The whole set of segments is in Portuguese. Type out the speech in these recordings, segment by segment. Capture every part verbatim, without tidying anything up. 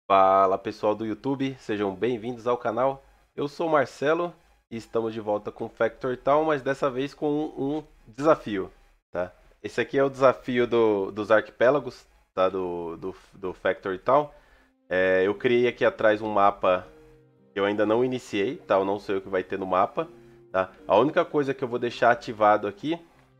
Fala pessoal do YouTube, sejam bem-vindos ao canal. Eu sou o Marcelo e estamos de volta com Factor Town, mas dessa vez com um, um desafio, tá? Esse aqui é o desafio do- dos arquipélagos, tá? Do, do, do Factor Town. É, eu criei aqui atrás um mapa que eu ainda não iniciei, tá? Eu não sei o que vai ter no mapa, tá? A única coisa que eu vou deixar ativado aqui,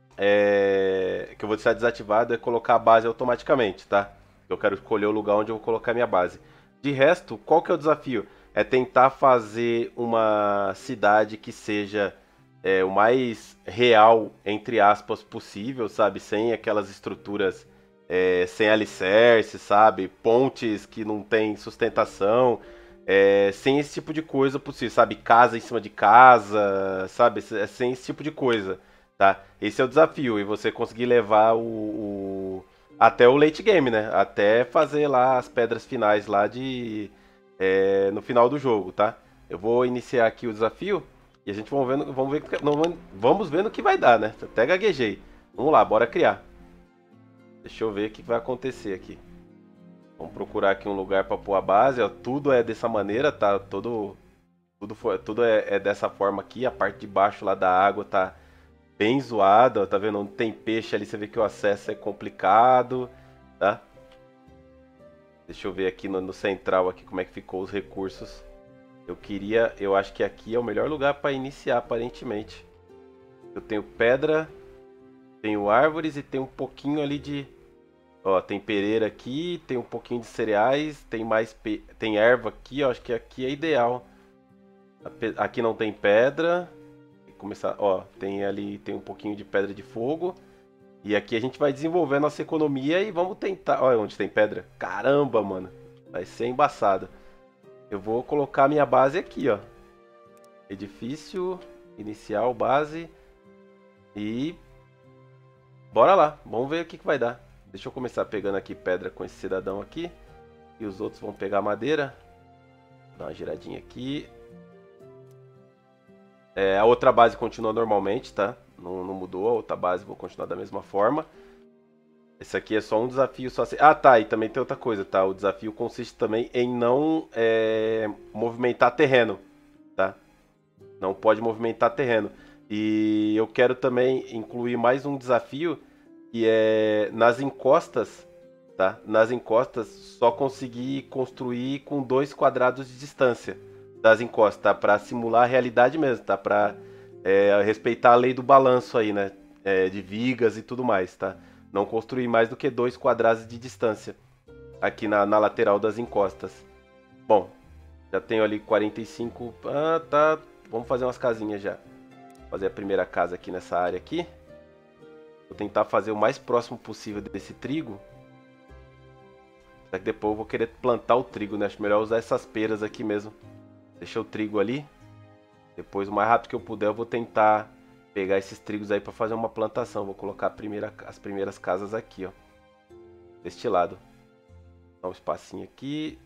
é... que eu vou deixar desativado é colocar a base automaticamente, tá? Eu quero escolher o lugar onde eu vou colocar minha base. De resto, qual que é o desafio? É tentar fazer uma cidade que seja é, o mais real, entre aspas, possível, sabe? Sem aquelas estruturas é, sem alicerce, sabe? Pontes que não tem sustentação, é, sem esse tipo de coisa possível, sabe? Casa em cima de casa, sabe? É sem esse tipo de coisa, tá? Esse é o desafio, e você conseguir levar o, o- até o late game, né? Até fazer lá as pedras finais lá de é, no final do jogo, tá? Eu vou iniciar aqui o desafio e a gente vamos vendo, vamos ver, não, vamos vendo o que vai dar, né? Até gaguejei. Vamos lá, bora criar. Deixa eu ver o que vai acontecer aqui. Vamos procurar aqui um lugar para pôr a base. Ó. Tudo é dessa maneira, tá? Todo, tudo, foi, tudo é, é dessa forma aqui. A parte de baixo lá da água tá bem zoada. Ó. Tá vendo? Onde tem peixe ali, você vê que o acesso é complicado, tá? Deixa eu ver aqui no, no central aqui como é que ficou os recursos. Eu queria, eu acho que aqui é o melhor lugar para iniciar aparentemente. Eu tenho pedra, tenho árvores e tem um pouquinho ali de, ó, tem pereira aqui, tem um pouquinho de cereais, tem mais pe... tem erva aqui, ó, acho que aqui é ideal. Aqui não tem pedra. Tem que começar, ó, tem ali tem um pouquinho de pedra de fogo. E aqui a gente vai desenvolver a nossa economia e vamos tentar. Olha onde tem pedra. Caramba, mano. Vai ser embaçado. Eu vou colocar a minha base aqui, ó. Edifício, inicial, base. E bora lá. Vamos ver o que, que vai dar. Deixa eu começar pegando aqui pedra com esse cidadão aqui. E os outros vão pegar madeira. Dá uma giradinha aqui. É, a outra base continua normalmente, tá? Não, não mudou. A outra base vou continuar da mesma forma. Esse aqui é só um desafio só assim. Ah, tá. E também tem outra coisa, tá? O desafio consiste também em não é, movimentar terreno, tá? Não pode movimentar terreno. E eu quero também incluir mais um desafio que é nas encostas, tá? Nas encostas só conseguir construir com dois quadrados de distância das encostas, tá? Para simular a realidade mesmo, tá? Para é, respeitar a lei do balanço aí, né? É, de vigas e tudo mais, tá? Não construir mais do que dois quadrados de distância aqui na, na lateral das encostas. Bom, já tenho ali quarenta e cinco. Ah, tá. Vamos fazer umas casinhas já. Fazer a primeira casa aqui nessa área aqui. Vou tentar fazer o mais próximo possível desse trigo. Só que depois eu vou querer plantar o trigo, né? Acho melhor usar essas peras aqui mesmo. Deixa o trigo ali. Depois, o mais rápido que eu puder, eu vou tentar pegar esses trigos aí para fazer uma plantação. Vou colocar a primeira, as primeiras casas aqui, ó. Deste lado. Dá um espacinho aqui.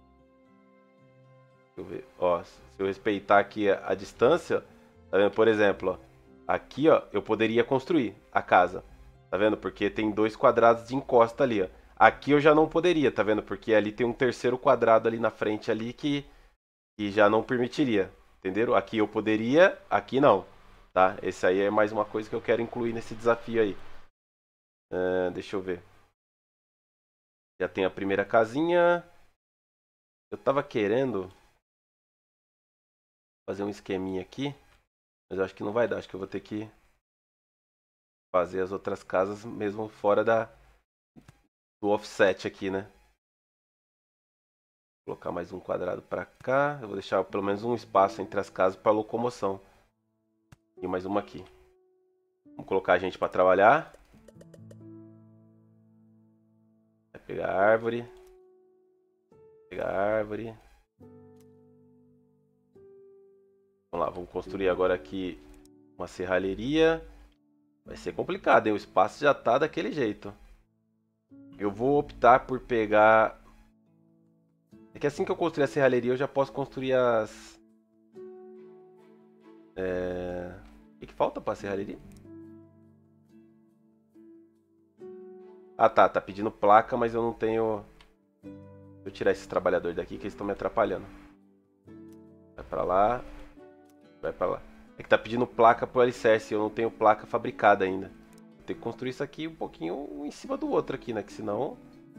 Deixa eu ver. Ó, se eu respeitar aqui a, a distância, tá vendo? Por exemplo, ó, aqui, ó, eu poderia construir a casa. Tá vendo? Porque tem dois quadrados de encosta ali, ó. Aqui eu já não poderia, tá vendo? Porque ali tem um terceiro quadrado ali na frente ali que, que já não permitiria. Entenderam? Aqui eu poderia, aqui não. Tá? Esse aí é mais uma coisa que eu quero incluir nesse desafio aí. Ah, deixa eu ver. Já tem a primeira casinha. Eu tava querendo fazer um esqueminha aqui, mas eu acho que não vai dar. Acho que eu vou ter que fazer as outras casas mesmo fora da, do offset aqui, né? Vou colocar mais um quadrado para cá. Eu vou deixar pelo menos um espaço entre as casas para locomoção. E mais uma aqui. Vamos colocar a gente para trabalhar. Vai pegar a árvore. Pegar a árvore. Vamos lá, vamos construir agora aqui uma serralheria. Vai ser complicado, hein? O espaço já tá daquele jeito. Eu vou optar por pegar... É que assim que eu construir a serralheria, eu já posso construir as... É... O que, que falta pra serralheria? Ah, tá. Tá pedindo placa, mas eu não tenho... tirar esses trabalhadores daqui que eles estão me atrapalhando. Vai pra lá. Vai pra lá. É que tá pedindo placa pro alicerce. Eu não tenho placa fabricada ainda. Vou ter que construir isso aqui um pouquinho um em cima do outro aqui, né? Que senão...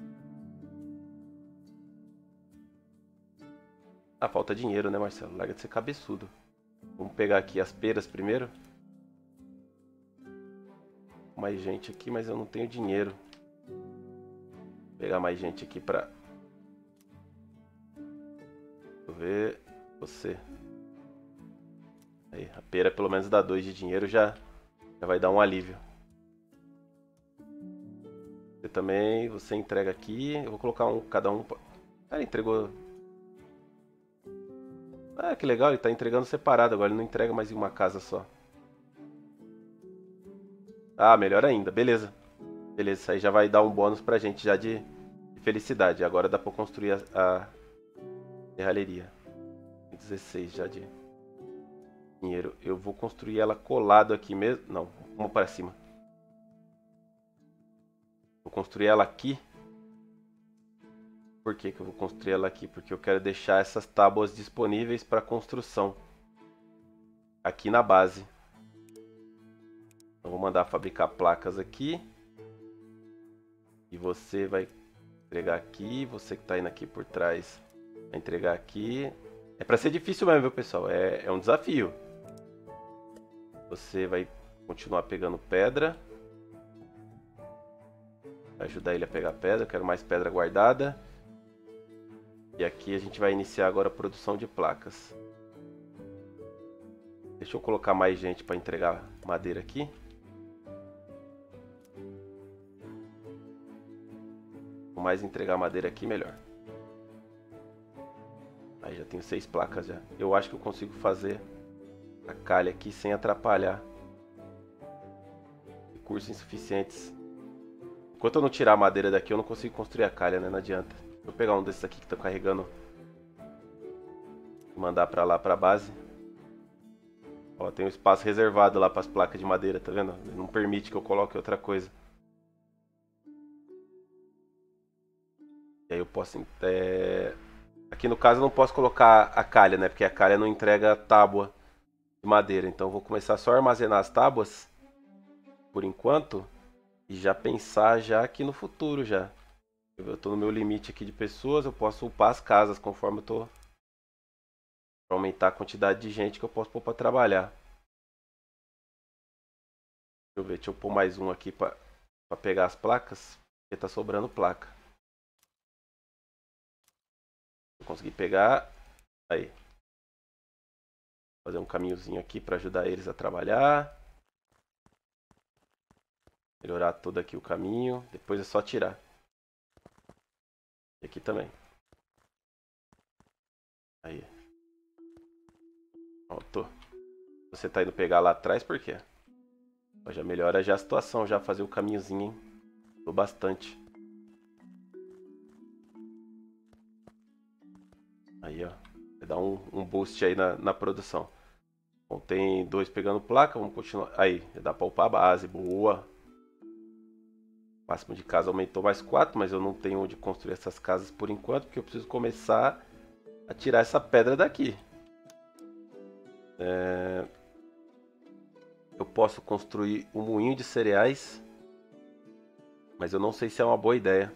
Ah, falta dinheiro, né, Marcelo? Larga de ser cabeçudo. Vamos pegar aqui as peras primeiro. Mais gente aqui, mas eu não tenho dinheiro. Vou pegar mais gente aqui pra... Deixa eu ver... Você. Aí, a pera pelo menos dá dois de dinheiro, já, já vai dar um alívio. Você também, você entrega aqui. Eu vou colocar um, cada um... Ah, ele entregou... Ah, que legal, ele tá entregando separado agora, ele não entrega mais em uma casa só. Ah, melhor ainda, beleza. Beleza, isso aí já vai dar um bônus pra gente já de, de felicidade. Agora dá pra construir a, a serralheria. dezesseis já de dinheiro. Eu vou construir ela colado aqui mesmo. Não, vamos para cima. Vou construir ela aqui. Por que que eu vou construir ela aqui? Porque eu quero deixar essas tábuas disponíveis para construção. Aqui na base. Então vou mandar fabricar placas aqui. E você vai entregar aqui. Você que está indo aqui por trás vai entregar aqui. É para ser difícil mesmo, viu, pessoal? É, é um desafio. Você vai continuar pegando pedra. Vai ajudar ele a pegar pedra. Eu quero mais pedra guardada. E aqui a gente vai iniciar agora a produção de placas. Deixa eu colocar mais gente para entregar madeira aqui. Quanto mais entregar madeira aqui, melhor. Aí já tenho seis placas já. Eu acho que eu consigo fazer a calha aqui sem atrapalhar. Recursos insuficientes. Enquanto eu não tirar a madeira daqui, eu não consigo construir a calha, né? Não adianta. Vou pegar um desses aqui que está carregando. E mandar para lá, para a base. Ó, tem um espaço reservado lá para as placas de madeira, tá vendo? Não permite que eu coloque outra coisa. E aí eu posso... É... Aqui no caso eu não posso colocar a calha, né? Porque a calha não entrega tábua de madeira. Então eu vou começar só a armazenar as tábuas por enquanto. E já pensar já aqui no futuro já. Eu estou no meu limite aqui de pessoas, eu posso upar as casas conforme eu estou... Para aumentar a quantidade de gente que eu posso pôr para trabalhar. Deixa eu ver, deixa eu pôr mais um aqui para pegar as placas. Porque tá sobrando placa. Eu consegui pegar. Aí. Fazer um caminhozinho aqui para ajudar eles a trabalhar. Melhorar todo aqui o caminho. Depois é só tirar. E aqui também. Aí. Pronto. Você tá indo pegar lá atrás por quê? Já melhora já a situação, já fazer o caminhozinho, hein? Tô bastante. Aí, ó. Vai dar um, um boost aí na, na produção. Bom, tem dois pegando placa, vamos continuar. Aí, dá pra upar a base, boa. O máximo de casa aumentou mais quatro, mas eu não tenho onde construir essas casas por enquanto, porque eu preciso começar a tirar essa pedra daqui. É... Eu posso construir um moinho de cereais, mas eu não sei se é uma boa ideia.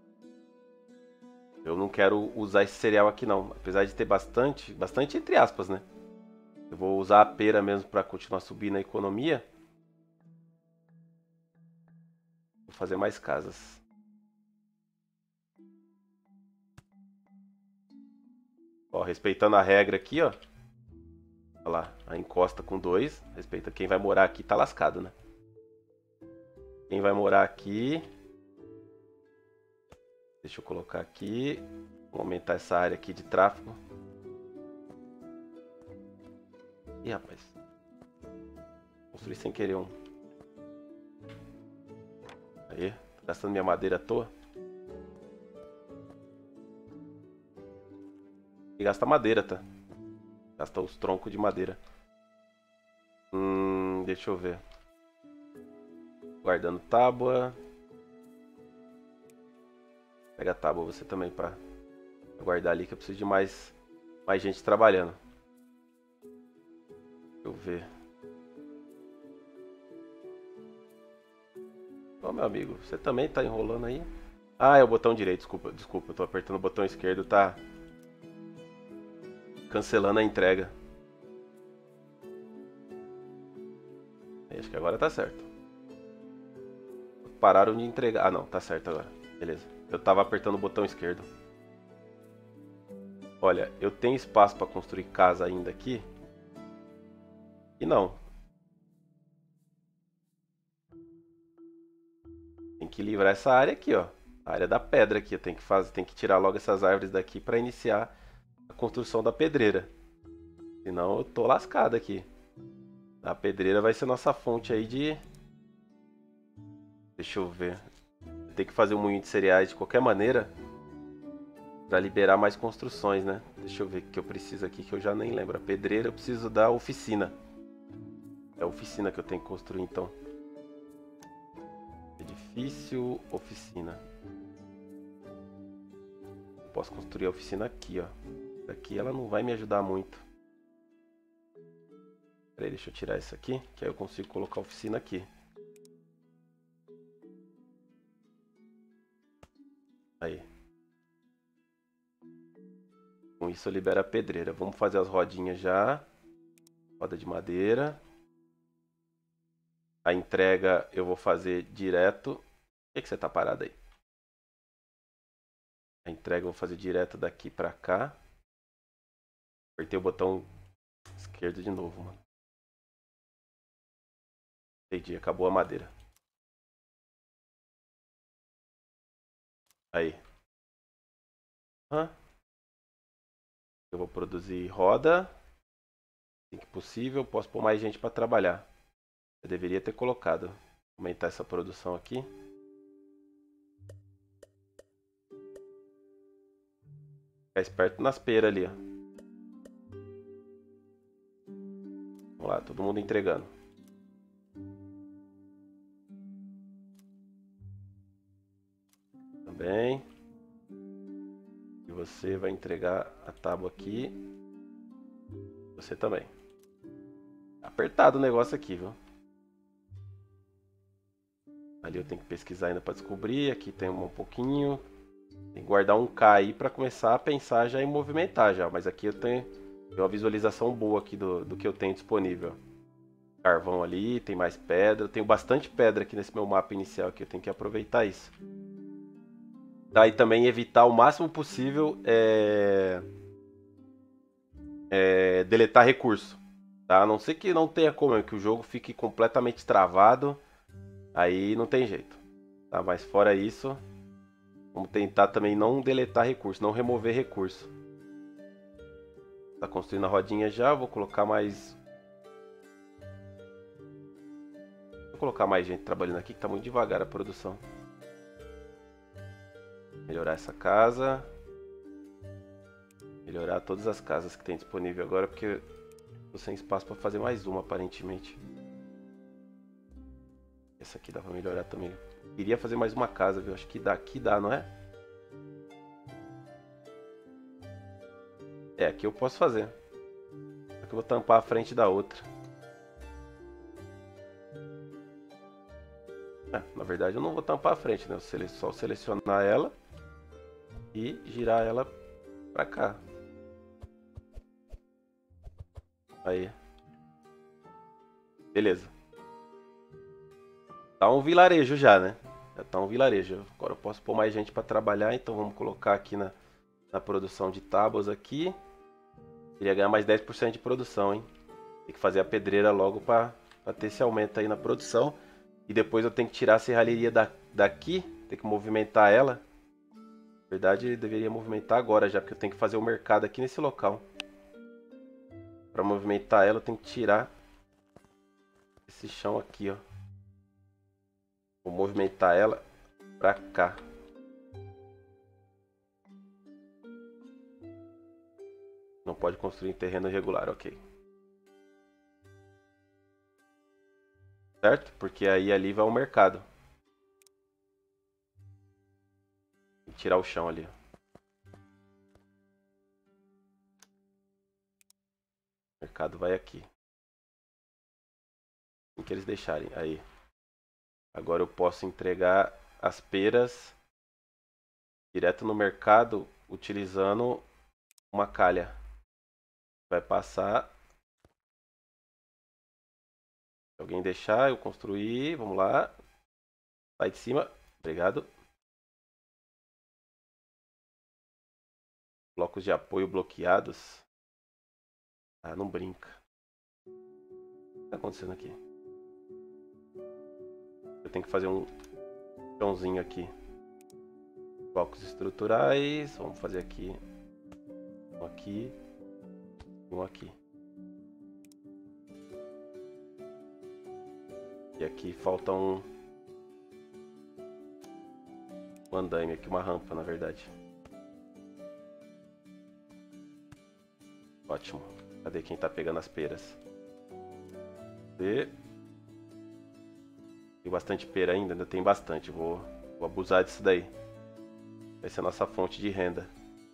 Eu não quero usar esse cereal aqui não, apesar de ter bastante, bastante entre aspas, né? Eu vou usar a pera mesmo para continuar subindo a economia. Vou fazer mais casas. Ó, respeitando a regra aqui, ó. Olha lá, a encosta com dois. Respeita quem vai morar aqui, tá lascado, né? Quem vai morar aqui... Deixa eu colocar aqui. Vou aumentar essa área aqui de tráfego. Ih, rapaz. Construí sem querer um. Aí, tô gastando minha madeira à toa. E gasta madeira, tá? Gasta os troncos de madeira. Hum, deixa eu ver. Guardando tábua. Pega a tábua você também pra Vou guardar ali que eu preciso de mais, mais gente trabalhando. Deixa eu ver. Ô, meu amigo, você também tá enrolando aí? Ah, é o botão direito, desculpa, desculpa, eu tô apertando o botão esquerdo, tá cancelando a entrega. Acho que agora tá certo. Pararam de entregar. Ah, não, tá certo agora. Beleza. Eu tava apertando o botão esquerdo. Olha, eu tenho espaço para construir casa ainda aqui? E não. Tem que livrar essa área aqui, ó. A área da pedra aqui. Eu tenho que fazer, tem que tirar logo essas árvores daqui para iniciar a construção da pedreira. Senão eu tô lascado aqui. A pedreira vai ser nossa fonte aí de... Deixa eu ver. Tem que fazer um moinho de cereais de qualquer maneira para liberar mais construções, né? Deixa eu ver o que eu preciso aqui que eu já nem lembro. A pedreira eu preciso da oficina. É a oficina que eu tenho que construir então. Edifício, oficina. Eu posso construir a oficina aqui, ó. Aqui ela não vai me ajudar muito. Peraí, deixa eu tirar isso aqui, que aí eu consigo colocar a oficina aqui. Aí. Com isso eu libero a pedreira. Vamos fazer as rodinhas já. Roda de madeira. A entrega eu vou fazer direto. Por que, que você tá parado aí? A entrega eu vou fazer direto daqui pra cá. Apertei o botão esquerdo de novo, mano. Entendi, acabou a madeira. Aí. Hã? Eu vou produzir roda. Assim que possível, posso pôr mais gente para trabalhar. Eu deveria ter colocado. Aumentar essa produção aqui. Ficar esperto nas peiras ali, ó. Vamos lá, todo mundo entregando. Também. E você vai entregar a tábua aqui. Você também. Apertado o negócio aqui, viu? Ali eu tenho que pesquisar ainda para descobrir. Aqui tem um pouquinho. Tem que guardar um K aí para começar a pensar já em movimentar já. Mas aqui eu tenho, tenho uma visualização boa aqui do, do que eu tenho disponível. Carvão ali, tem mais pedra. Eu tenho bastante pedra aqui nesse meu mapa inicial aqui. Eu tenho que aproveitar isso. Tá, e também evitar o máximo possível é... É... deletar recurso. Tá? A não ser que não tenha como, que o jogo fique completamente travado. Aí não tem jeito. Tá? Mas fora isso, vamos tentar também não deletar recurso, não remover recurso. Tá construindo a rodinha já, vou colocar mais... Vou colocar mais gente trabalhando aqui, que tá muito devagar a produção. Melhorar essa casa. Melhorar todas as casas que tem disponível agora, porque tô sem espaço para fazer mais uma, aparentemente. Essa aqui dá pra melhorar também. Queria fazer mais uma casa, viu? Acho que daqui dá, não é? É, aqui eu posso fazer. Aqui eu vou tampar a frente da outra. É, na verdade eu não vou tampar a frente, né? Eu só selecionar ela e girar ela pra cá. Aí. Beleza. Tá um vilarejo já, né? Já tá um vilarejo. Agora eu posso pôr mais gente para trabalhar, então vamos colocar aqui na, na produção de tábuas aqui. Queria ganhar mais dez por cento de produção, hein? Tem que fazer a pedreira logo para ter esse aumento aí na produção. E depois eu tenho que tirar a serralheria da, daqui, tem que movimentar ela. Na verdade, eu deveria movimentar agora já, porque eu tenho que fazer o mercado aqui nesse local. Para movimentar ela, eu tenho que tirar esse chão aqui, ó. Vou movimentar ela pra cá. Não pode construir em terreno irregular, ok. Certo? Porque aí ali vai o mercado. Vou tirar o chão ali. mercado vai aqui. Assim que eles deixarem. Aí. Agora eu posso entregar as peras direto no mercado utilizando uma calha. Vai passar. Se alguém deixar, eu construir. Vamos lá. Sai de cima. Obrigado. Blocos de apoio bloqueados. Ah, não brinca. O que está acontecendo aqui? Eu tenho que fazer um chãozinho aqui. Blocos estruturais. Vamos fazer aqui. Um aqui. E um aqui. E aqui falta um... Um andaime aqui. Uma rampa, na verdade. Ótimo. Cadê quem tá pegando as peras? E... Tem bastante pera ainda? Ainda tem bastante. Vou, vou abusar disso daí. Vai ser a nossa fonte de renda.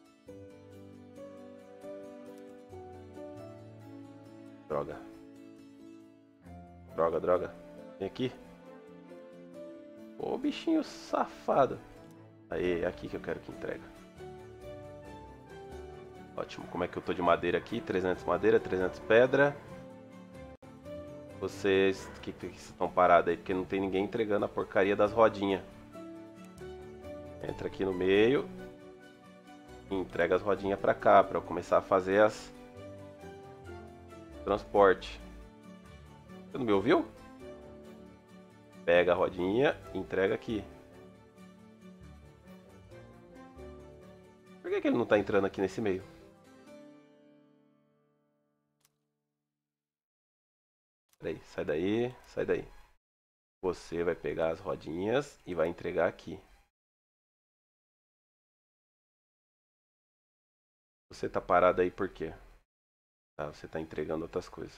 Droga. Droga, droga. Vem aqui. Ô, bichinho safado. Aí, é aqui que eu quero que entrega. Ótimo. Como é que eu tô de madeira aqui? trezentos madeira, trezentos pedra. Vocês que, que estão parados aí, porque não tem ninguém entregando a porcaria das rodinhas. Entra aqui no meio. E entrega as rodinhas pra cá, pra eu começar a fazer as... Transporte. Você não me ouviu? Pega a rodinha e entrega aqui. Por que, que ele não tá entrando aqui nesse meio? Peraí, sai daí, sai daí. Você vai pegar as rodinhas e vai entregar aqui. Você tá parado aí por quê? Tá, você tá entregando outras coisas.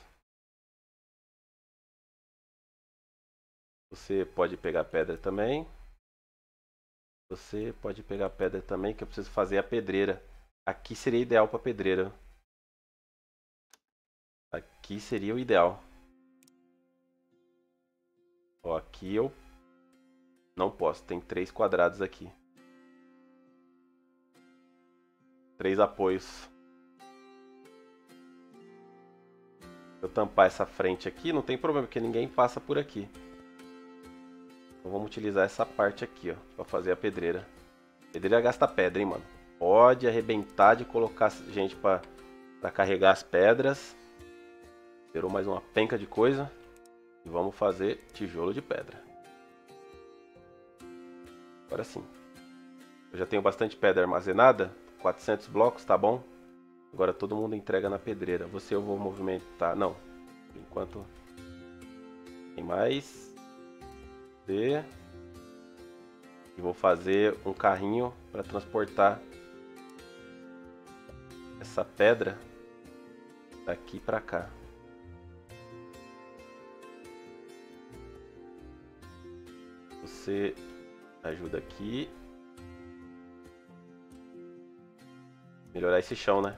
Você pode pegar pedra também. Você pode pegar pedra também, que eu preciso fazer a pedreira. Aqui seria ideal para pedreira. Aqui seria o ideal. Ó, aqui eu não posso. Tem três quadrados aqui. Três apoios. Se eu tampar essa frente aqui, não tem problema, porque ninguém passa por aqui. Então vamos utilizar essa parte aqui, ó, para fazer a pedreira. Pedreira gasta pedra, hein, mano. Pode arrebentar de colocar gente para para carregar as pedras. Gerou mais uma penca de coisa. E vamos fazer tijolo de pedra. Agora sim. Eu já tenho bastante pedra armazenada. quatrocentos blocos, tá bom? Agora todo mundo entrega na pedreira. Você eu vou movimentar. Não. Por enquanto. Tem mais. E vou fazer um carrinho para transportar essa pedra daqui para cá. Você ajuda aqui. Melhorar esse chão, né?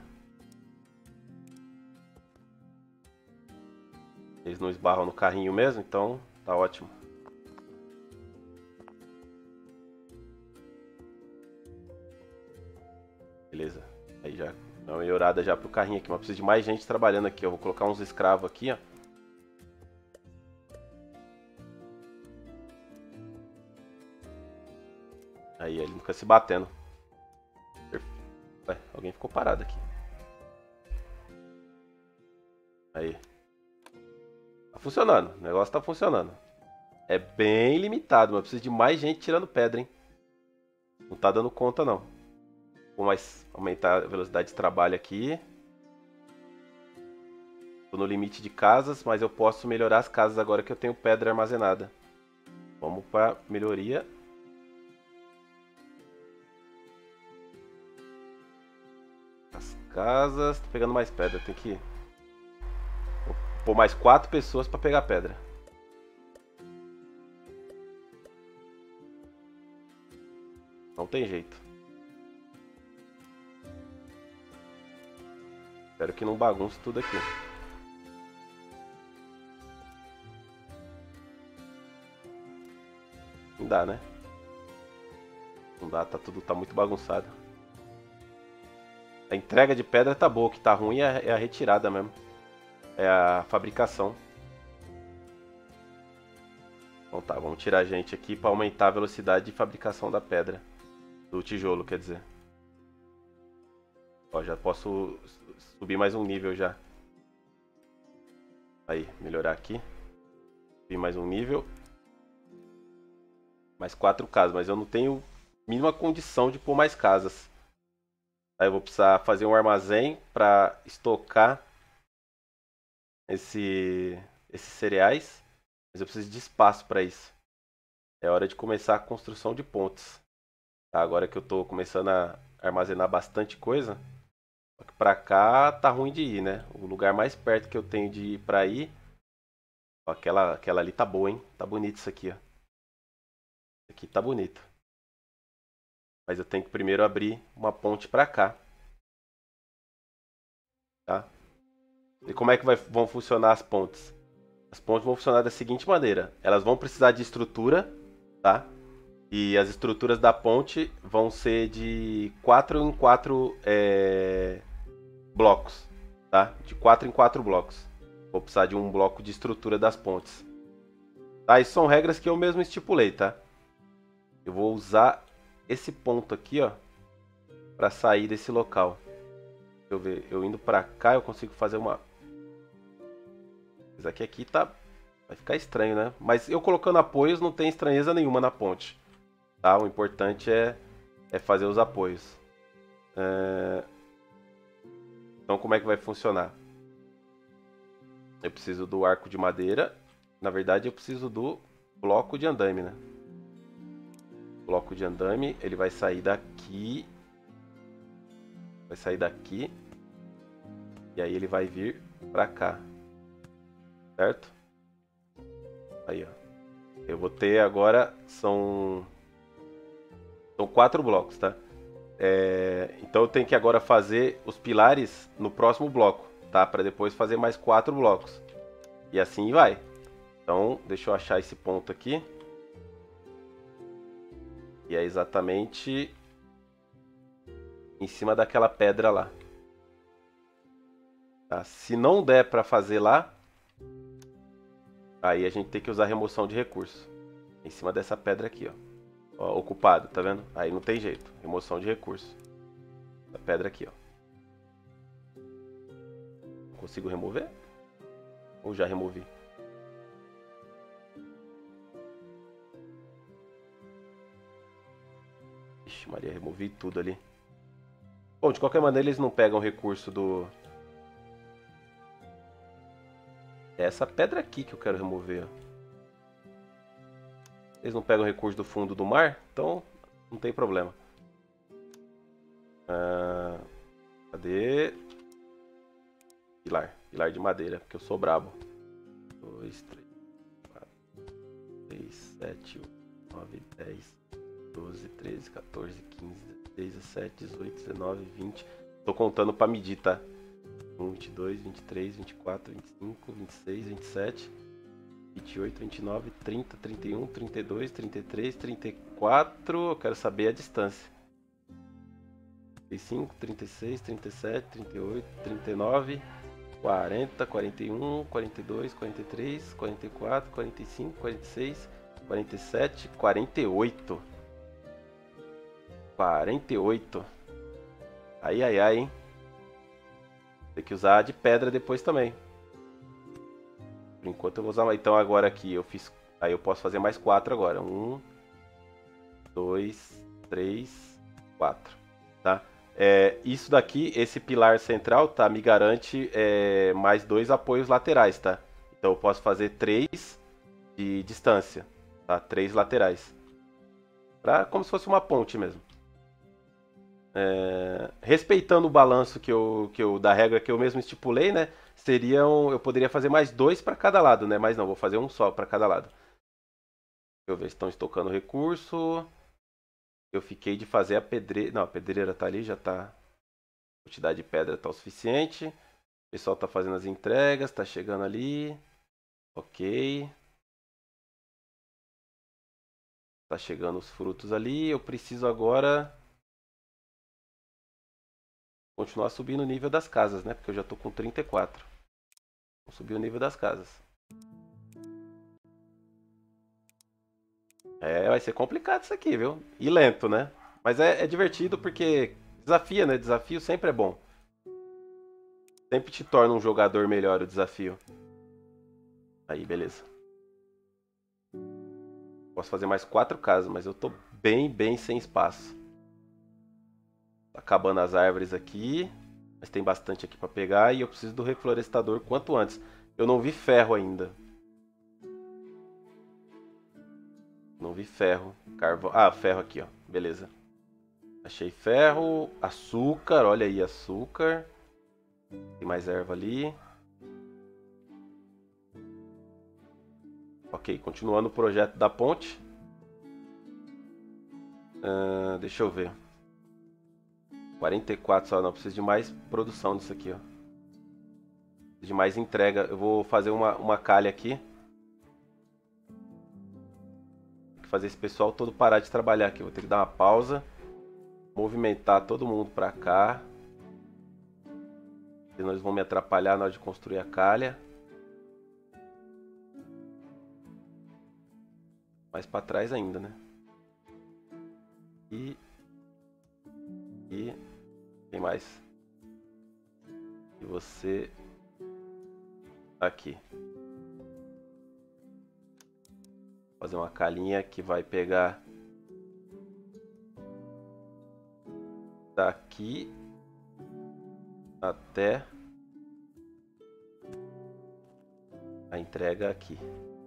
Eles não esbarram no carrinho mesmo, então tá ótimo. Beleza. Aí já dá uma melhorada já pro carrinho aqui, mas preciso de mais gente trabalhando aqui. Eu vou colocar uns escravos aqui, ó. Aí ele não fica se batendo. Ué, alguém ficou parado aqui. Aí. Tá funcionando. O negócio tá funcionando. É bem limitado, mas preciso de mais gente tirando pedra, hein? Não tá dando conta, não. Vou mais aumentar a velocidade de trabalho aqui. Tô no limite de casas, mas eu posso melhorar as casas agora que eu tenho pedra armazenada. Vamos para melhoria. As casas... Tô pegando mais pedra, tem que... Vou pôr mais quatro pessoas para pegar pedra. Não tem jeito. Espero que não bagunce tudo aqui. assim dá, né? Não dá, tá tudo tá muito bagunçado. A entrega de pedra tá boa, o que tá ruim é é a retirada mesmo. É a fabricação. Então tá, vamos tirar a gente aqui para aumentar a velocidade de fabricação da pedra. Do tijolo, quer dizer. Ó, já posso subir mais um nível já. Aí, melhorar aqui. Subir mais um nível. Mais quatro casas, mas eu não tenho mínima condição de pôr mais casas. Aí eu vou precisar fazer um armazém para estocar esse, esses cereais. Mas eu preciso de espaço para isso. É hora de começar a construção de pontes. Tá, agora que eu estou começando a armazenar bastante coisa. Só que pra cá tá ruim de ir, né? O lugar mais perto que eu tenho de ir pra ir. Ó, aquela, aquela ali tá boa, hein? Tá bonito isso aqui, ó. Isso aqui tá bonito. Mas eu tenho que primeiro abrir uma ponte pra cá. Tá? E como é que vai, vão funcionar as pontes? As pontes vão funcionar da seguinte maneira. Elas vão precisar de estrutura, tá? E as estruturas da ponte vão ser de quatro em quatro é, blocos, tá? De quatro em quatro blocos. Vou precisar de um bloco de estrutura das pontes. Tá? Isso são regras que eu mesmo estipulei, tá? Eu vou usar esse ponto aqui, ó, para sair desse local. Deixa eu ver, eu indo para cá eu consigo fazer uma... Isso aqui, aqui tá... vai ficar estranho, né? Mas eu colocando apoios não tem estranheza nenhuma na ponte. Tá? O importante é, é fazer os apoios. É... Então como é que vai funcionar? Eu preciso do arco de madeira. Na verdade eu preciso do bloco de andame, né? Bloco de andame, ele vai sair daqui. Vai sair daqui. E aí ele vai vir pra cá. Certo? Aí, ó. Eu vou ter agora, são... São quatro blocos, tá? É... Então eu tenho que agora fazer os pilares no próximo bloco, tá? Para depois fazer mais quatro blocos. E assim vai. Então, deixa eu achar esse ponto aqui. E é exatamente em cima daquela pedra lá. Tá? Se não der para fazer lá, aí a gente tem que usar remoção de recurso. Em cima dessa pedra aqui, ó. Ó, ocupado, tá vendo? Aí não tem jeito. Remoção de recurso. Essa pedra aqui, ó. Consigo remover? Ou já removi? Ixi, Maria, removi tudo ali. Bom, de qualquer maneira eles não pegam recurso do... É essa pedra aqui que eu quero remover, ó. Eles não pegam recurso do fundo do mar, então não tem problema. Ah, cadê? Pilar. Pilar de madeira, porque eu sou brabo. dois, três, quatro, seis, sete, oito, nove, dez, doze, treze, quatorze, quinze, dezesseis, dezessete, dezoito, dezenove, vinte. Tô contando pra medir, tá? um, vinte e dois, vinte e três, vinte e quatro, vinte e cinco, vinte e seis, vinte e sete, vinte e oito, vinte e nove, trinta, trinta e um, trinta e dois, trinta e três, trinta e quatro. Eu quero saber a distância. trinta e cinco, trinta e seis, trinta e sete, trinta e oito, trinta e nove, quarenta, quarenta e um, quarenta e dois, quarenta e três, quarenta e quatro, quarenta e cinco, quarenta e seis, quarenta e sete, quarenta e oito. quarenta e oito. Ai, ai, ai, hein? Tem que usar de pedra depois também. Por enquanto eu vou usar... Então agora aqui eu fiz... Aí eu posso fazer mais quatro agora. Um, dois, três, quatro. Tá? É, isso daqui, esse pilar central, tá? Me garante é, mais dois apoios laterais, tá? Então eu posso fazer três de distância, tá? Três laterais. Pra, como se fosse uma ponte mesmo. É, respeitando o balanço que eu, que eu, da regra que eu mesmo estipulei, né? Seriam, eu poderia fazer mais dois para cada lado, né? Mas não, vou fazer um só para cada lado. Deixa eu ver se estão estocando recurso. Eu fiquei de fazer a pedreira. Não, a pedreira tá ali, já tá. A quantidade de pedra tá o suficiente. O pessoal tá fazendo as entregas, tá chegando ali. Ok. Tá chegando os frutos ali. Eu preciso agora continuar subindo o nível das casas, né? Porque eu já tô com trinta e quatro. Vou subir o nível das casas. É, vai ser complicado isso aqui, viu? E lento, né? Mas é, é divertido porque desafia, né? Desafio sempre é bom. Sempre te torna um jogador melhor o desafio. Aí, beleza. Posso fazer mais quatro casas, mas eu tô bem, bem sem espaço. Tá acabando as árvores aqui. Mas tem bastante aqui pra pegar e eu preciso do reflorestador quanto antes. Eu não vi ferro ainda. Não vi ferro. Carvão. Ah, ferro aqui, ó. Beleza. Achei ferro. Açúcar. Olha aí, açúcar. Tem mais erva ali. Ok, continuando o projeto da ponte. Uh, deixa eu ver. quarenta e quatro só, não. Preciso de mais produção disso aqui, ó. Preciso de mais entrega. Eu vou fazer uma, uma calha aqui. Tem que fazer esse pessoal todo parar de trabalhar aqui. Vou ter que dar uma pausa. Movimentar todo mundo pra cá. Senão eles vão me atrapalhar na hora de construir a calha. Mais pra trás ainda, né? E... E... Tem mais. E você... Aqui. Fazer uma calinha que vai pegar... Daqui... Até... A entrega aqui.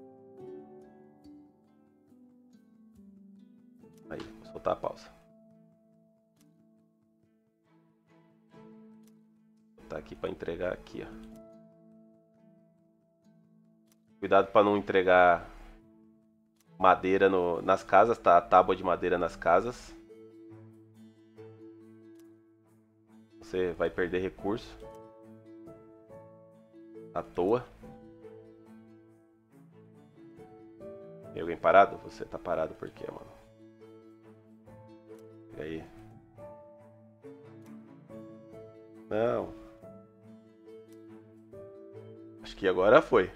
Aí, vou soltar a pausa. Vou botar aqui para entregar aqui, ó. Cuidado para não entregar madeira no, nas casas, tá? A tábua de madeira nas casas. Você vai perder recurso à toa. Tem alguém parado? Você tá parado por quê, mano? E aí? Não. Acho que agora foi.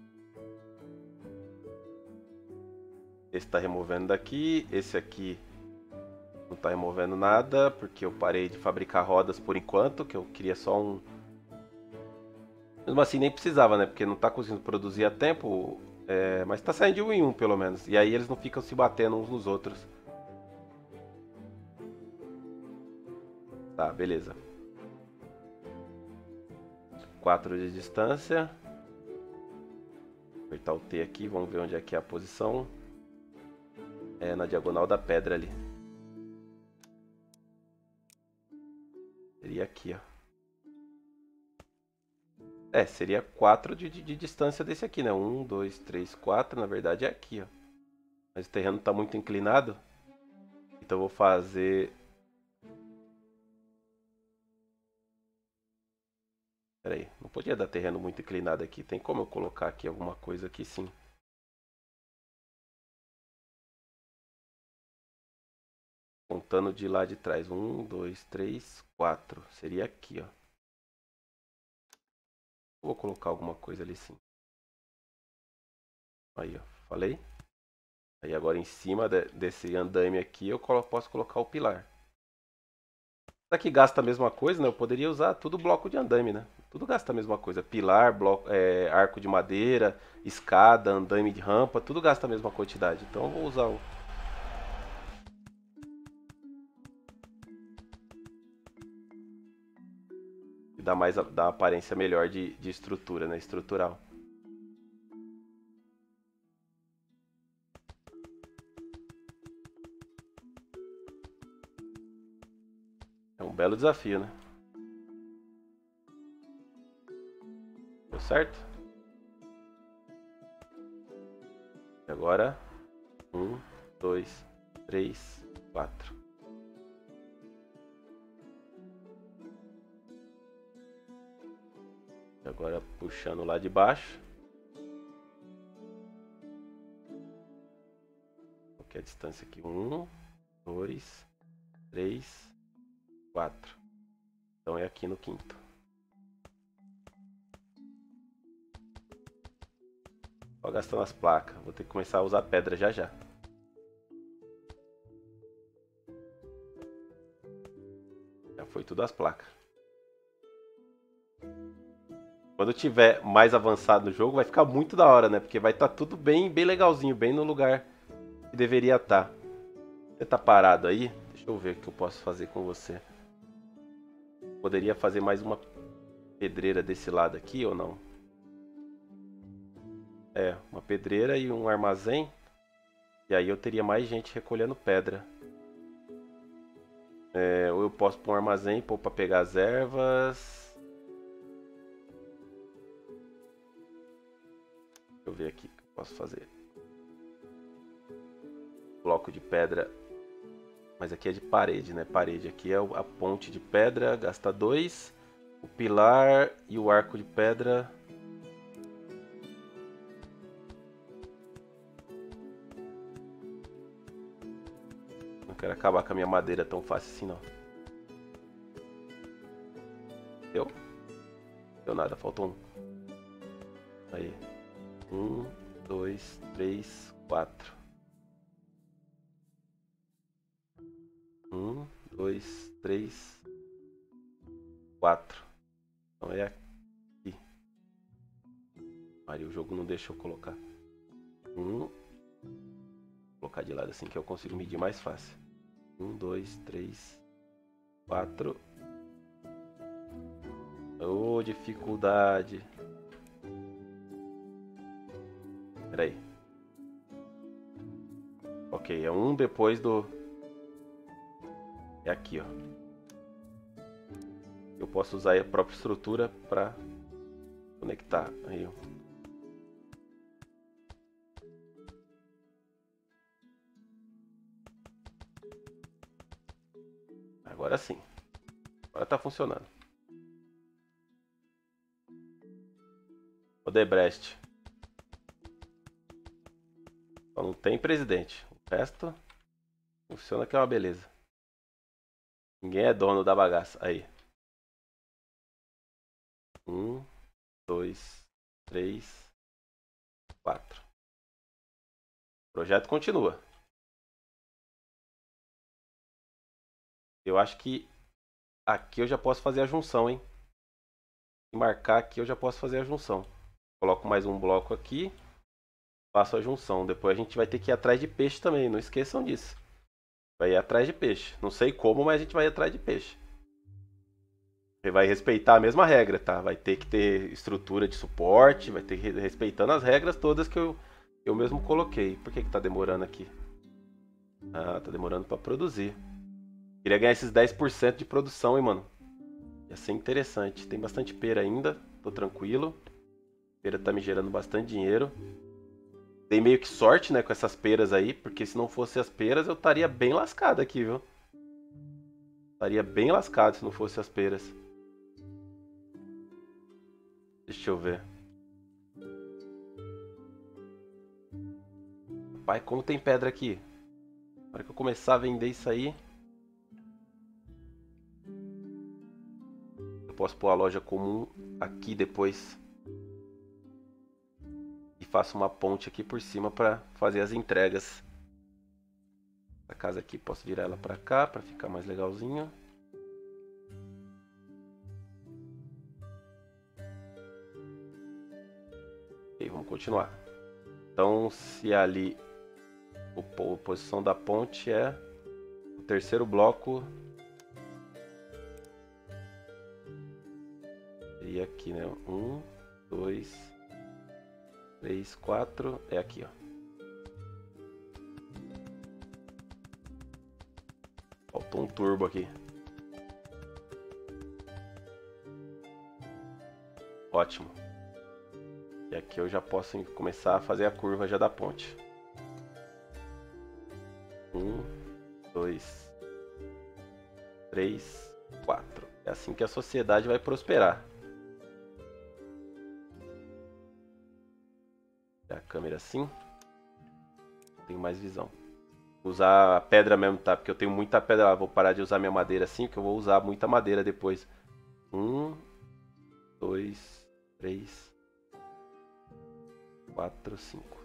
Esse tá removendo daqui. Esse aqui não tá removendo nada, porque eu parei de fabricar rodas por enquanto, que eu queria só um... Mesmo assim nem precisava, né? Porque não tá conseguindo produzir a tempo, é... mas tá saindo de um em um pelo menos. E aí eles não ficam se batendo uns nos outros. Tá, beleza. quatro de distância. Apertar o T aqui, vamos ver onde é que é a posição. É na diagonal da pedra ali. Seria aqui, ó. É, seria quatro de, de, de distância desse aqui, né? um, dois, três, quatro. Na verdade é aqui, ó. Mas o terreno está muito inclinado. Então eu vou fazer... Pera aí, não podia dar terreno muito inclinado aqui. Tem como eu colocar aqui alguma coisa aqui, sim. Contando de lá de trás. um, dois, três, quatro. Seria aqui, ó. Vou colocar alguma coisa ali, sim. Aí, ó. Falei? Aí agora em cima de, desse andaime aqui eu colo, posso colocar o pilar. Isso aqui gasta a mesma coisa, né? Eu poderia usar tudo bloco de andaime, né? Tudo gasta a mesma coisa. Pilar, bloco, é, arco de madeira, escada, andaime de rampa, tudo gasta a mesma quantidade. Então eu vou usar o... Dá mais, dá uma aparência melhor de, de estrutura, né? Estrutural. É um belo desafio, né? Deu certo? E agora, um, dois, três, quatro. E agora puxando lá de baixo. Que é distância aqui. Um, dois, três, quatro. Então é aqui no quinto. Só gastando as placas. Vou ter que começar a usar pedra já já. Já foi tudo as placas. Quando tiver mais avançado no jogo, vai ficar muito da hora, né? Porque vai estar tá tudo bem, bem legalzinho, bem no lugar que deveria estar. Tá. Você tá parado aí? Deixa eu ver o que eu posso fazer com você. Poderia fazer mais uma pedreira desse lado aqui ou não? É, uma pedreira e um armazém. E aí eu teria mais gente recolhendo pedra. É, ou eu posso pôr um armazém pôr pra pegar as ervas. Deixa eu ver aqui o que eu posso fazer. Bloco de pedra. Mas aqui é de parede, né? Parede. Aqui é a ponte de pedra, gasta dois. O pilar e o arco de pedra. Não quero acabar com a minha madeira tão fácil assim, não. Deu? Deu nada, faltou um. Aí. Um, dois, três, quatro. Um, dois, três, quatro. Então é aqui. Maria, o jogo não deixa eu colocar. Um. Vou colocar de lado assim que eu consigo medir mais fácil. Um, dois, três, quatro. Ô, oh, dificuldade. Pera aí. Ok, é um depois do... É aqui, ó. Eu posso usar a própria estrutura para conectar. Aí, ó. Agora sim. Agora tá funcionando. Odebrecht. Só não tem presidente. O resto funciona que é uma beleza. Ninguém é dono da bagaça. Aí. Um, dois, três, quatro. O projeto continua. Eu acho que aqui eu já posso fazer a junção, hein? Se marcar aqui eu já posso fazer a junção. Coloco mais um bloco aqui. Faço a junção. Depois a gente vai ter que ir atrás de peixe também. Não esqueçam disso. Vai ir atrás de peixe. Não sei como, mas a gente vai ir atrás de peixe. Você vai respeitar a mesma regra, tá? Vai ter que ter estrutura de suporte. Vai ter que ir respeitando as regras todas que eu, eu mesmo coloquei. Por que que tá demorando aqui? Ah, tá demorando pra produzir. Queria ganhar esses dez por cento de produção, hein, mano. Ia ser interessante. Tem bastante pera ainda. Tô tranquilo. Pera tá me gerando bastante dinheiro. Dei meio que sorte, né, com essas peras aí. Porque se não fosse as peras, eu estaria bem lascado aqui, viu? Estaria bem lascado se não fosse as peras. Deixa eu ver. Pai, como tem pedra aqui? Na hora que eu começar a vender isso aí... Eu posso pôr a loja comum aqui depois. E faço uma ponte aqui por cima para fazer as entregas. A casa aqui, posso virar ela para cá para ficar mais legalzinho. E vamos continuar. Então, se ali a posição da ponte é o terceiro bloco. E aqui, né? Um, dois, três, quatro. É aqui, ó. Faltou um turbo aqui. Ótimo. E aqui eu já posso começar a fazer a curva já da ponte. Um, dois, três, quatro. É assim que a sociedade vai prosperar. A câmera assim. Tenho mais visão. Usar a pedra mesmo, tá? Porque eu tenho muita pedra lá. Vou parar de usar minha madeira assim, que eu vou usar muita madeira depois. Um, dois, três, quatro, cinco.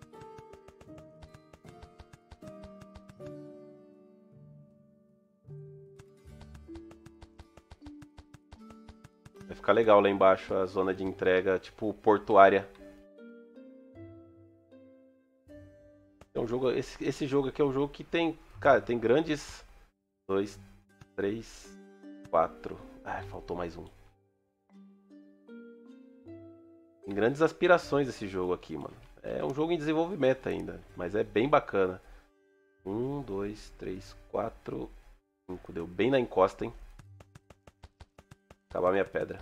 Vai ficar legal lá embaixo a zona de entrega, tipo portuária. É um jogo, esse, esse jogo aqui é um jogo que tem, cara, tem grandes. Dois, três, quatro. Ai, faltou mais um. Tem grandes aspirações esse jogo aqui, mano. É um jogo em desenvolvimento ainda, mas é bem bacana. Um, dois, três, quatro, cinco. Deu bem na encosta, hein? Acabar minha pedra.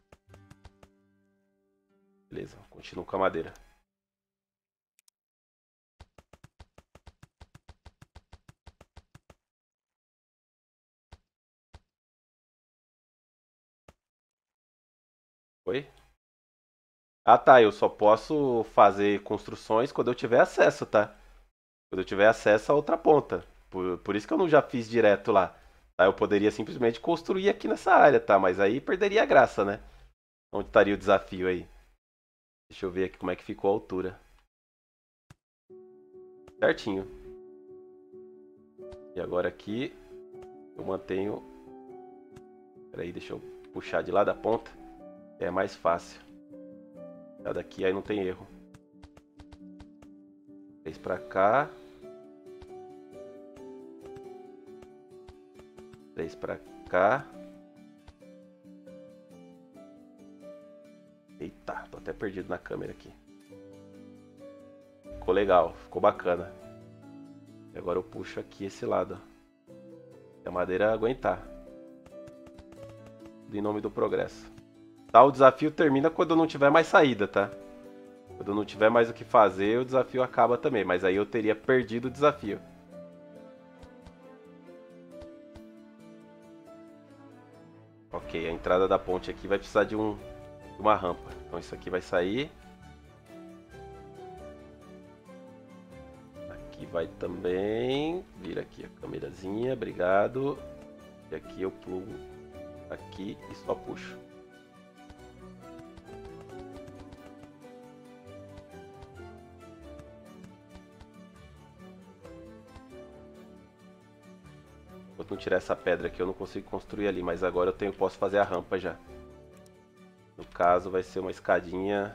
Beleza, continuo com a madeira. Oi? Ah tá, eu só posso fazer construções quando eu tiver acesso, tá? Quando eu tiver acesso a outra ponta. Por, por isso que eu não já fiz direto lá. Tá? Eu poderia simplesmente construir aqui nessa área, tá? Mas aí perderia a graça, né? Onde estaria o desafio aí? Deixa eu ver aqui como é que ficou a altura. Certinho. E agora aqui eu mantenho. Peraí, deixa eu puxar de lá da ponta. É mais fácil. Já daqui aí não tem erro. Três pra cá. Três pra cá. Eita, tô até perdido na câmera aqui. Ficou legal, ficou bacana. E agora eu puxo aqui esse lado. Se a madeira aguentar. Em nome do progresso. Tá, o desafio termina quando não tiver mais saída, tá? Quando não tiver mais o que fazer, o desafio acaba também. Mas aí eu teria perdido o desafio. Ok, a entrada da ponte aqui vai precisar de, um, de uma rampa. Então isso aqui vai sair. Aqui vai também. Vira aqui a câmerazinha, obrigado. E aqui eu plugo aqui e só puxo. Enquanto não tirar essa pedra aqui, eu não consigo construir ali, mas agora eu tenho, posso fazer a rampa já. No caso, vai ser uma escadinha.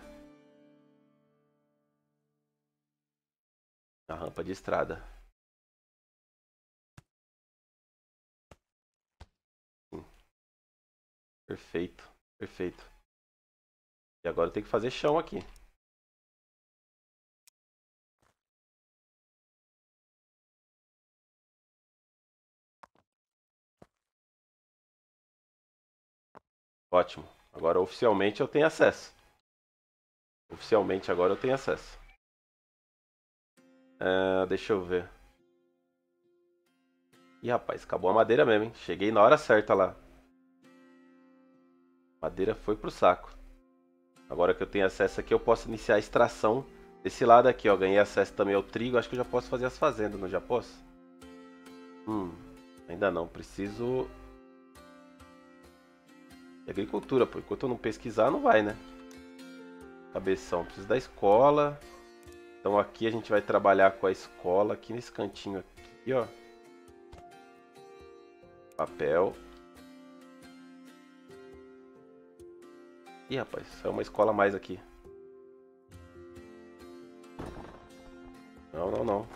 A rampa de estrada. Sim. Perfeito, perfeito. E agora eu tenho que fazer chão aqui. Ótimo. Agora oficialmente eu tenho acesso. Oficialmente agora eu tenho acesso. Uh, deixa eu ver. Ih, rapaz, acabou a madeira mesmo, hein? Cheguei na hora certa lá. A madeira foi pro saco. Agora que eu tenho acesso aqui, eu posso iniciar a extração desse lado aqui, ó. Ganhei acesso também ao trigo. Acho que eu já posso fazer as fazendas, não já posso? Hum, ainda não. Preciso... de agricultura, pô. Enquanto eu não pesquisar, não vai, né? Cabeção, preciso da escola. Então aqui a gente vai trabalhar com a escola. Aqui nesse cantinho aqui, ó. Papel. Ih, rapaz, é uma escola a mais aqui. Não, não, não.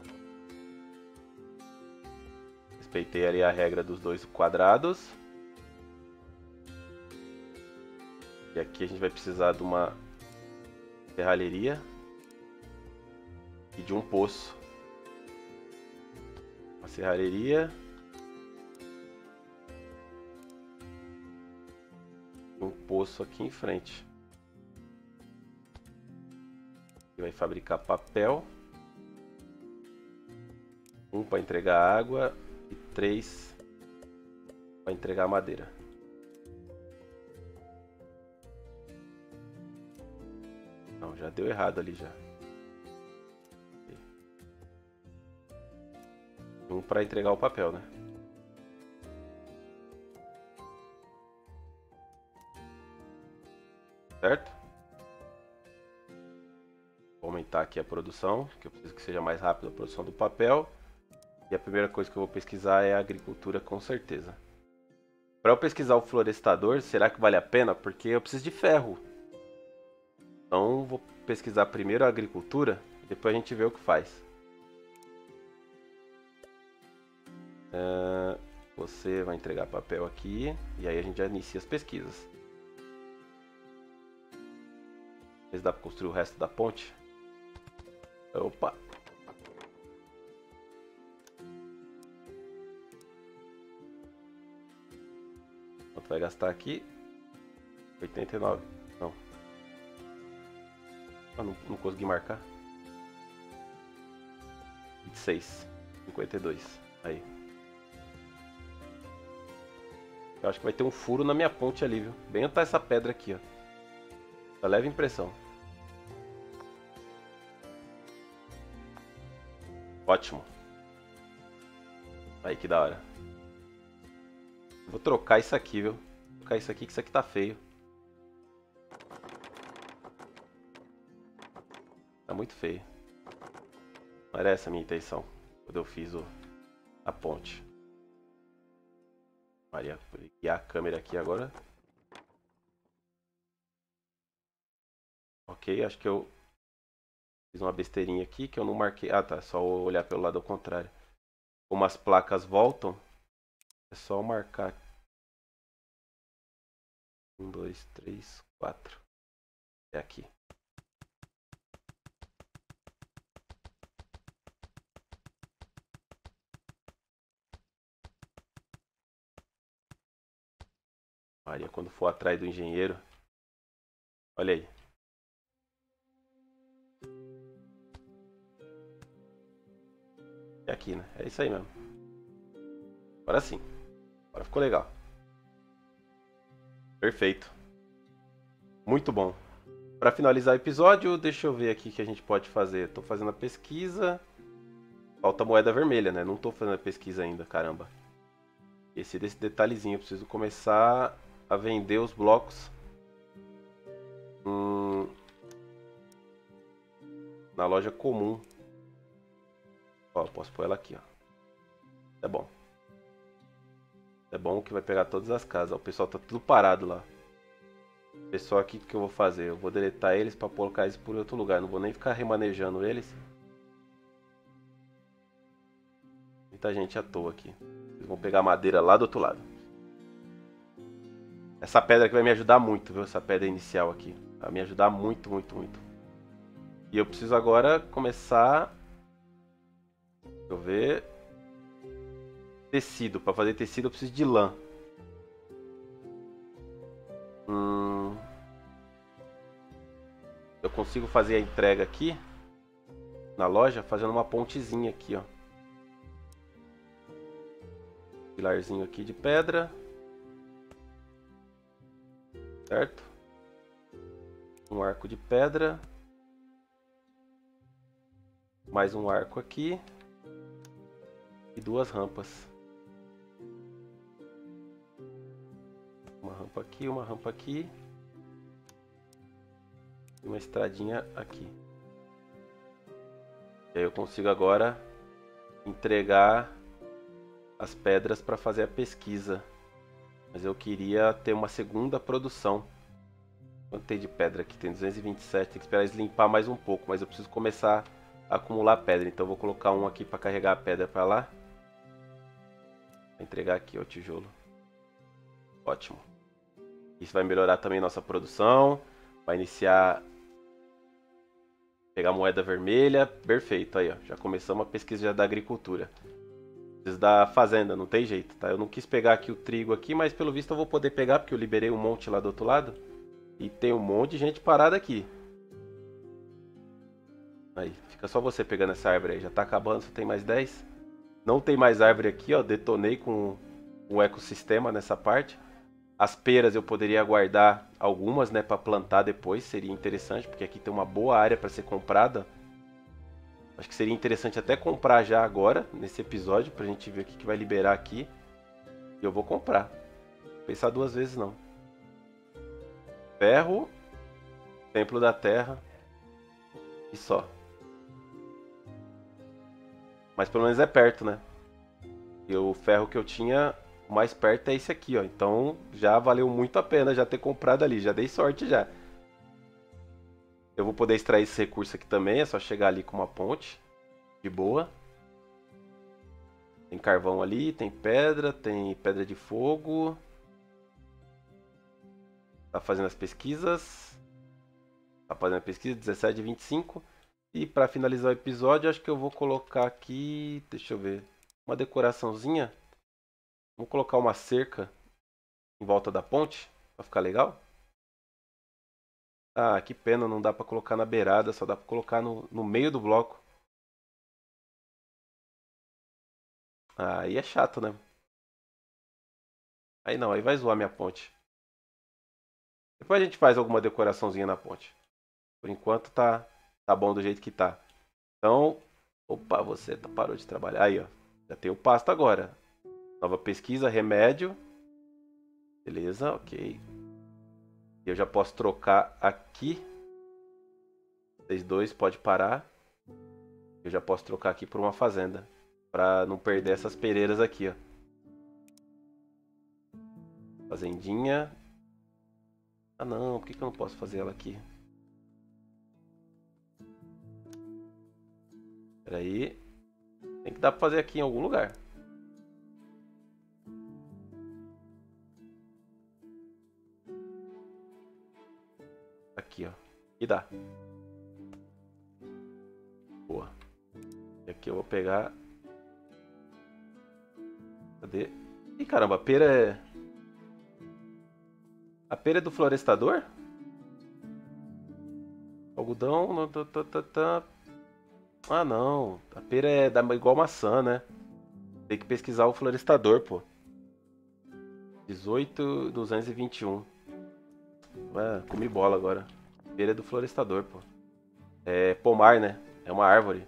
Respeitei ali a regra dos dois quadrados. E aqui a gente vai precisar de uma serralheria. E de um poço. Uma serralheria. Um poço aqui em frente. E vai fabricar papel. Um para entregar água e três para entregar madeira. Não, já deu errado ali já. para entregar o papel, né? Certo? Vou aumentar aqui a produção, que eu preciso que seja mais rápida a produção do papel. E a primeira coisa que eu vou pesquisar é a agricultura, com certeza. Para eu pesquisar o florestador, será que vale a pena? Porque eu preciso de ferro. Então vou pesquisar primeiro a agricultura, depois a gente vê o que faz. Uh, você vai entregar papel aqui, e aí a gente já inicia as pesquisas. Ver se dá para construir o resto da ponte. Opa! Quanto vai gastar aqui? oitenta e nove. Não. Ah, não, não consegui marcar. vinte e seis. cinquenta e dois. Aí. Eu acho que vai ter um furo na minha ponte ali, viu? Bem onde tá essa pedra aqui, ó. Só leva impressão. Ótimo. Aí, que da hora. Vou trocar isso aqui, viu? Vou trocar isso aqui, que isso aqui tá feio. Tá muito feio. Não era essa a minha intenção quando eu fiz o, a ponte. Maria, vou guiar a câmera aqui agora. Ok, acho que eu fiz uma besteirinha aqui que eu não marquei. Ah, tá. Só olhar pelo lado ao contrário. Como as placas voltam, é só marcar. Um, dois, três, quatro. É aqui. Maria, quando for atrás do engenheiro. Olha aí. É aqui, né? É isso aí mesmo. Agora sim. Agora ficou legal. Perfeito. Muito bom. Para finalizar o episódio, deixa eu ver aqui o que a gente pode fazer. Estou fazendo a pesquisa. Falta moeda vermelha, né? Não estou fazendo a pesquisa ainda, caramba. Esse desse detalhezinho. Eu preciso começar a vender os blocos. Hum, na loja comum. Ó, posso pôr ela aqui, ó. É bom. É bom que vai pegar todas as casas. Ó, o pessoal tá tudo parado lá. O pessoal aqui, o que eu vou fazer? Eu vou deletar eles para colocar eles por outro lugar. Não vou nem ficar remanejando eles. Muita gente à toa aqui. Eles vão pegar madeira lá do outro lado. Essa pedra aqui vai me ajudar muito, viu? Essa pedra inicial aqui. Vai me ajudar muito, muito, muito. E eu preciso agora começar... Deixa eu ver... Tecido. Para fazer tecido eu preciso de lã. Hum... Eu consigo fazer a entrega aqui na loja fazendo uma pontezinha aqui, ó. Pilarzinho aqui de pedra. Certo? Um arco de pedra. Mais um arco aqui. E duas rampas. Uma rampa aqui, uma rampa aqui. E uma estradinha aqui. E aí eu consigo agora entregar as pedras para fazer a pesquisa. Mas eu queria ter uma segunda produção. Quanto tem de pedra aqui? Tem duzentos e vinte e sete. Tem que esperar eles limpar mais um pouco. Mas eu preciso começar a acumular pedra. Então eu vou colocar um aqui para carregar a pedra para lá. Vou entregar aqui ó, o tijolo. Ótimo. Isso vai melhorar também nossa produção. Vai iniciar... Pegar moeda vermelha. Perfeito. Aí ó. Já começamos a pesquisa da agricultura. Preciso da fazenda. Não tem jeito, tá? Eu não quis pegar aqui o trigo aqui. Mas pelo visto eu vou poder pegar. Porque eu liberei um monte lá do outro lado. E tem um monte de gente parada aqui. Aí. Fica só você pegando essa árvore aí. Já tá acabando. Só tem mais dez. Não tem mais árvore aqui, ó. Detonei com o ecossistema nessa parte. As peras eu poderia guardar algumas, né, para plantar depois. Seria interessante, porque aqui tem uma boa área para ser comprada. Acho que seria interessante até comprar já agora, nesse episódio, pra gente ver o que, que vai liberar aqui. E eu vou comprar. Não vou pensar duas vezes não. Ferro, Templo da Terra e só. Mas pelo menos é perto, né? E o ferro que eu tinha, o mais perto é esse aqui, ó. Então já valeu muito a pena já ter comprado ali. Já dei sorte já. Eu vou poder extrair esse recurso aqui também. É só chegar ali com uma ponte. De boa. Tem carvão ali, tem pedra, tem pedra de fogo. Tá fazendo as pesquisas. Tá fazendo a pesquisa, dezessete, vinte e cinco. E para finalizar o episódio, acho que eu vou colocar aqui, deixa eu ver, uma decoraçãozinha. Vou colocar uma cerca em volta da ponte, para ficar legal. Ah, que pena, não dá para colocar na beirada, só dá para colocar no, no meio do bloco. Ah, aí é chato, né? Aí não, aí vai zoar minha ponte. Depois a gente faz alguma decoraçãozinha na ponte. Por enquanto tá, tá bom do jeito que tá. Então, opa, você tá, parou de trabalhar. Aí, ó, já tem o pasto agora. Nova pesquisa, remédio. Beleza, ok. Eu já posso trocar aqui. Vocês dois podem parar. Eu já posso trocar aqui por uma fazenda. Pra não perder essas pereiras aqui, ó. Fazendinha. Ah não, por que, que eu não posso fazer ela aqui? Espera aí. Tem que dar pra fazer aqui em algum lugar. Aqui, ó. E dá. Boa. E aqui eu vou pegar... Cadê? Ih, caramba, a pera é... A pera é do florestador? Algodão... Não, tá, tá, tá, tá. Ah, não. A pera é da, igual maçã, né? Tem que pesquisar o florestador, pô. dezoito, duzentos e vinte e um. Ué, comi bola agora. A pera é do florestador, pô. É pomar, né? É uma árvore.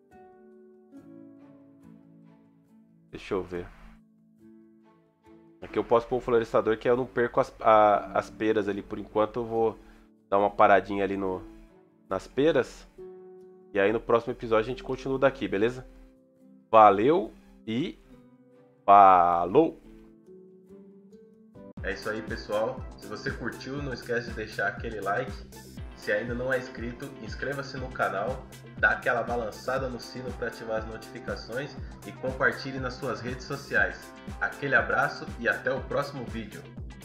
Deixa eu ver. Aqui eu posso pôr o florestador que eu não perco as, a, as peras ali. Por enquanto eu vou dar uma paradinha ali no, nas peras. E aí no próximo episódio a gente continua daqui, beleza? Valeu e falou! É isso aí, pessoal. Se você curtiu, não esquece de deixar aquele like. Se ainda não é inscrito, inscreva-se no canal, dá aquela balançada no sino para ativar as notificações e compartilhe nas suas redes sociais. Aquele abraço e até o próximo vídeo.